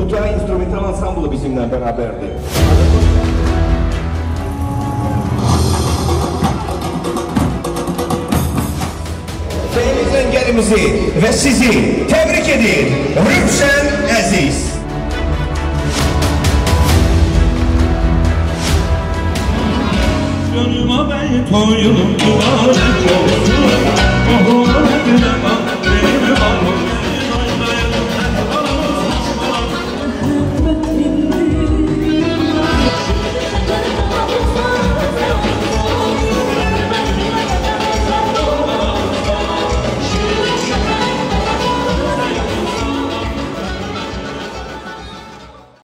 Kutay Instrumental Ansamblı bizimle beraberdi. Yengerimizi ve sizi tebrik edin. Rüfşen Aziz. Gönlüme bey toyunum mübarek olsun.